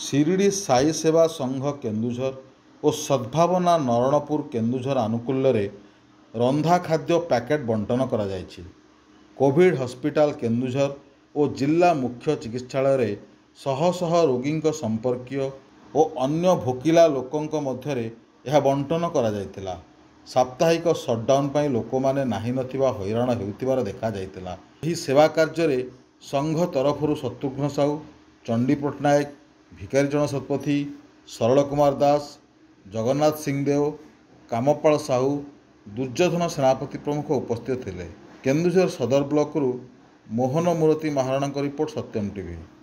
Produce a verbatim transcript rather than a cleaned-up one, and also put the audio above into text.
शिरडी साई सेवा संघ केन्दुझर और सद्भावना नरणपुर केन्दुझर आनुकूल्य रंधा खाद्य पैकेट बंटन करा जायछि। कोविड हॉस्पिटल केन्दुझर और जिला मुख्य चिकित्सालय शह शह रोगी संपर्कीय और अन्य भोकिला लोकों मध्य यह बंटन करा जायतिला। साप्ताहिक सटडाउन पर लोक मैंने नाही नथिबा हैरान हेउतिबार देखा जायतिला। एही सेवा कार्य संघ तरफरु शत्रुघ्न साहू, चंडी पट्टनायक, भिकारीचरण शतपथी, सरल कुमार दास, जगन्नाथ सिंहदेव, कामपाल साहू, दुर्योधन सेनापति प्रमुख उपस्थित थे। केन्दुझर सदर ब्लॉक रु मोहन मुरती महाराणा रिपोर्ट सत्यम टीवी।